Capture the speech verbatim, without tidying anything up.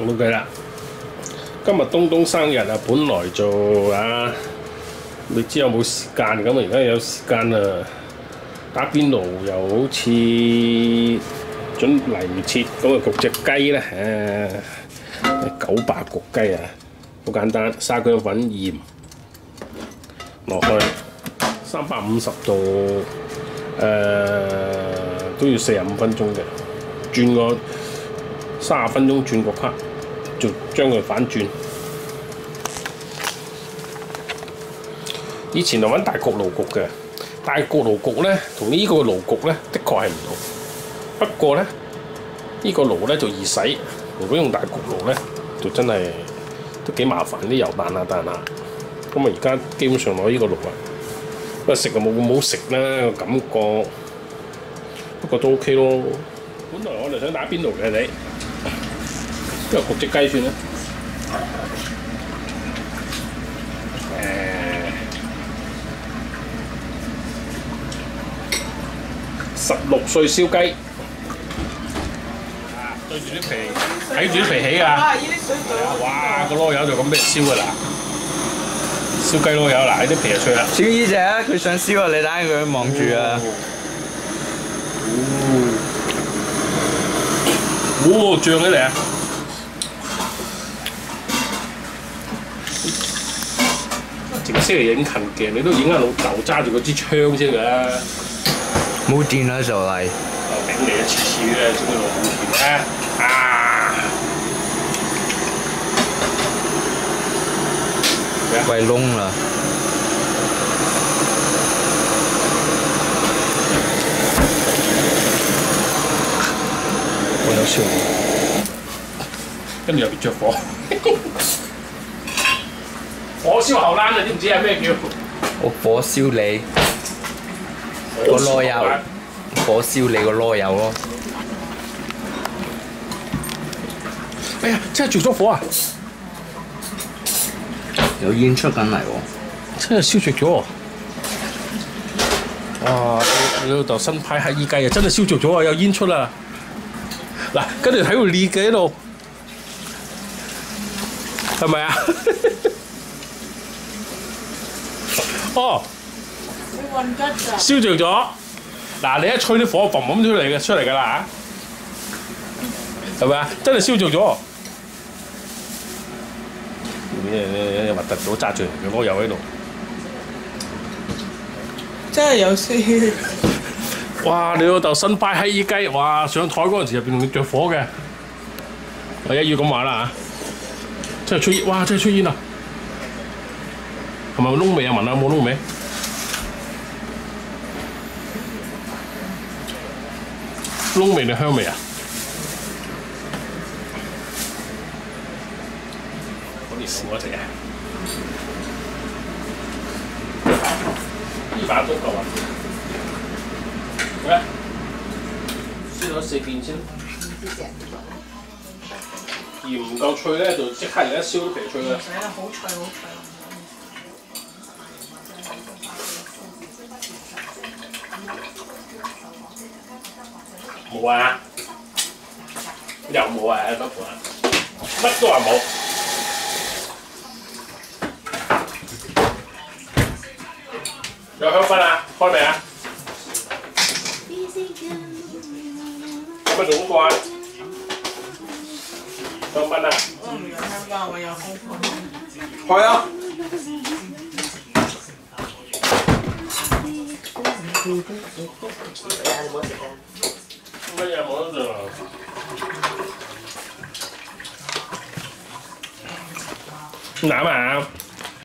OK 啦。今日東東生日啊，本來就啊，你知有冇時間咁啊？而家有時間啊，打邊爐又好似準嚟唔切，咁啊焗隻雞咧，誒九巴焗雞啊，好簡單，沙薑粉、鹽落去，三百五十度，誒、呃、都要四十五分鐘嘅，轉個三十分鐘轉個級，就將佢反轉。以前就揾大焗爐焗嘅，大焗爐焗咧同呢個爐焗咧，的確係唔同。不過咧，呢、這個爐咧就易洗，如果用大焗爐咧，就真係都幾麻煩，啲油彈下彈下。咁啊，而家基本上攞呢個爐啊，不過食就冇咁好食啦個感覺，不過都 OK 咯。本來我哋想打邊爐嘅你，不如焗隻雞算啦。十六歲燒雞，啊對住啲皮，睇住啲皮起啊！哇，個籮柚就咁俾人燒噶啦，燒雞籮柚嗱，啲皮就脆啦。 小姨姐啊，佢想燒啊，你睇佢望住啊！ 哦，漲起嚟啊！淨識嚟影近鏡，你都影下老豆揸住嗰支槍先㗎。 冇電啦就嚟。 我頂你一次次咧，整到我冇電咧，啊！ 胃燶啦。 我有燒，跟住又着火，火燒後欄啊！知唔知係咩叫？ 我火燒你。個籮柚，火燒你個籮柚咯！ 哎呀，真係着咗火啊！ 有煙出緊嚟喎！ 真係燒着咗！哇！你老豆新派乞衣雞啊，真係燒着咗啊！有煙出啦！嗱，跟住喺度裂嘅喺度，係咪啊？哦！燒着咗，嗱你一吹啲火嘭嘭出嚟嘅出嚟㗎啦嚇，係咪啊？真係燒着咗，誒核突到揸住個籮柚喺度， 真係有燒。 哇！你老豆新派乞衣雞，哇！上台嗰陣時入邊仲着火嘅，我一於咁話啦嚇，真係出煙，哇！真係出煙啊！係咪燶味啊？聞下有冇燶味？燶味定香味啊？嗰啲少一隻啊！呢把都夠啊！喂，燒咗四片先。鹽唔夠脆咧，就即刻而家燒啲皮脆啦。 係啊，好脆好脆。 冇啊！又冇啊！乜款啊？乜都話冇。有香檳啊？開未啊？有乜做過啊？香檳啊？ 我唔有香檳，我有香檳。 開啊！ 乜嘢冇得做啊？嗱啊！